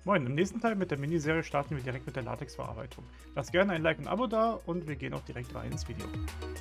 Moin, im nächsten Teil mit der Miniserie starten wir direkt mit der Latexverarbeitung. Lasst gerne ein Like und ein Abo da und wir gehen auch direkt rein ins Video.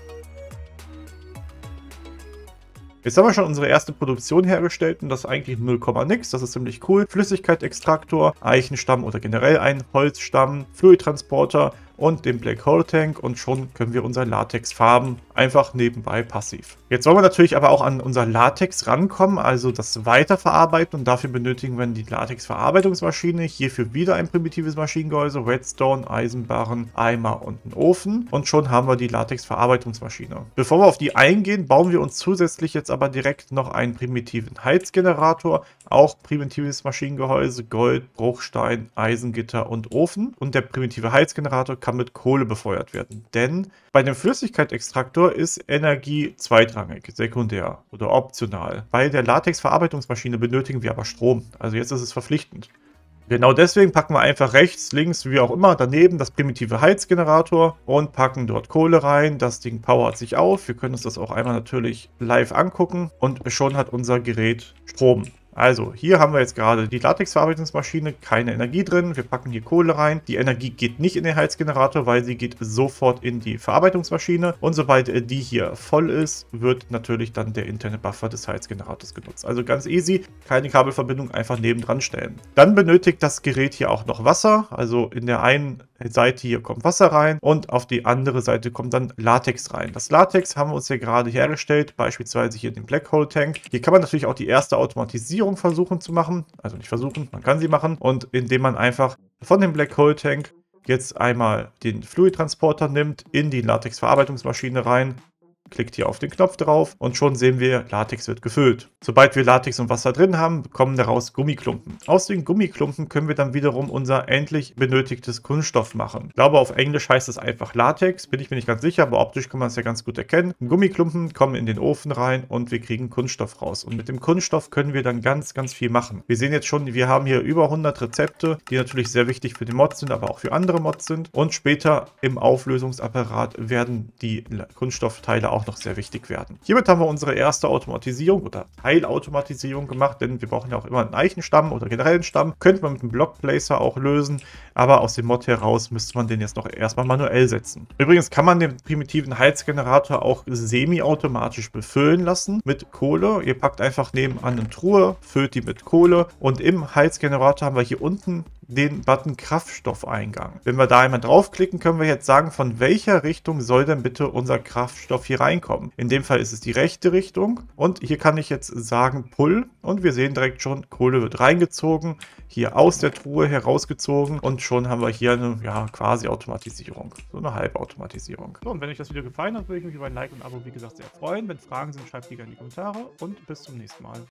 Jetzt haben wir schon unsere erste Produktion hergestellt und das ist eigentlich 0, nix. Das ist ziemlich cool. Flüssigkeitsextraktor, Eichenstamm oder generell ein Holzstamm, Fluidtransporter und den Black Hole Tank und schon können wir unser Latex farben, einfach nebenbei passiv. Jetzt wollen wir natürlich aber auch an unser Latex rankommen, also das weiterverarbeiten und dafür benötigen wir die Latex-Verarbeitungsmaschine, hierfür wieder ein primitives Maschinengehäuse, Redstone, Eisenbarren, Eimer und einen Ofen und schon haben wir die Latex-Verarbeitungsmaschine. Bevor wir auf die eingehen, bauen wir uns zusätzlich jetzt aber direkt noch einen primitiven Heizgenerator, auch primitives Maschinengehäuse, Gold, Bruchstein, Eisengitter und Ofen und der primitive Heizgenerator kann mit Kohle befeuert werden, denn bei dem Flüssigkeitsextraktor ist Energie zweitrangig, sekundär oder optional. Bei der Latex-Verarbeitungsmaschine benötigen wir aber Strom, also jetzt ist es verpflichtend. Genau deswegen packen wir einfach rechts, links, wie auch immer, daneben das primitive Heizgenerator und packen dort Kohle rein. Das Ding powert sich auf. Wir können uns das auch einmal natürlich live angucken und schon hat unser Gerät Strom. Also, hier haben wir jetzt gerade die Latexverarbeitungsmaschine, keine Energie drin. Wir packen hier Kohle rein. Die Energie geht nicht in den Heizgenerator, weil sie geht sofort in die Verarbeitungsmaschine. Und sobald die hier voll ist, wird natürlich dann der interne Buffer des Heizgenerators genutzt. Also ganz easy, keine Kabelverbindung, einfach nebendran stellen. Dann benötigt das Gerät hier auch noch Wasser. Also in der einen Seite hier kommt Wasser rein und auf die andere Seite kommt dann Latex rein. Das Latex haben wir uns hier gerade hergestellt, beispielsweise hier den Black Hole Tank. Hier kann man natürlich auch die erste Automatisierung versuchen zu machen. Also nicht versuchen, man kann sie machen. Und indem man einfach von dem Black Hole Tank jetzt einmal den Fluidtransporter nimmt, in die Latex-Verarbeitungsmaschine rein, klickt hier auf den Knopf drauf und schon sehen wir, Latex wird gefüllt. Sobald wir Latex und Wasser drin haben, kommen daraus Gummiklumpen. Aus den Gummiklumpen können wir dann wiederum unser endlich benötigtes Kunststoff machen. Ich glaube, auf Englisch heißt es einfach Latex, bin ich mir nicht ganz sicher, aber optisch kann man es ja ganz gut erkennen. Gummiklumpen kommen in den Ofen rein und wir kriegen Kunststoff raus. Und mit dem Kunststoff können wir dann ganz viel machen. Wir sehen jetzt schon, wir haben hier über 100 Rezepte, die natürlich sehr wichtig für den Mod sind, aber auch für andere Mods sind. Und später im Auflösungsapparat werden die Kunststoffteile auch noch sehr wichtig werden. Hiermit haben wir unsere erste Automatisierung oder Teilautomatisierung gemacht, denn wir brauchen ja auch immer einen Eichenstamm oder generell einen Stamm. Könnte man mit einem Blockplacer auch lösen, aber aus dem Mod heraus müsste man den jetzt noch erstmal manuell setzen. Übrigens kann man den primitiven Heizgenerator auch semi-automatisch befüllen lassen mit Kohle. Ihr packt einfach nebenan eine Truhe, füllt die mit Kohle und im Heizgenerator haben wir hier unten den Button Kraftstoffeingang. Wenn wir da einmal draufklicken, können wir jetzt sagen, von welcher Richtung soll denn bitte unser Kraftstoff hier reinkommen. In dem Fall ist es die rechte Richtung und hier kann ich jetzt sagen Pull und wir sehen direkt schon, Kohle wird reingezogen, hier aus der Truhe herausgezogen und schon haben wir hier eine quasi Automatisierung, so eine Halbautomatisierung. So, und wenn euch das Video gefallen hat, würde ich mich über ein Like und ein Abo, wie gesagt, sehr freuen. Wenn Fragen sind, schreibt die gerne in die Kommentare und bis zum nächsten Mal.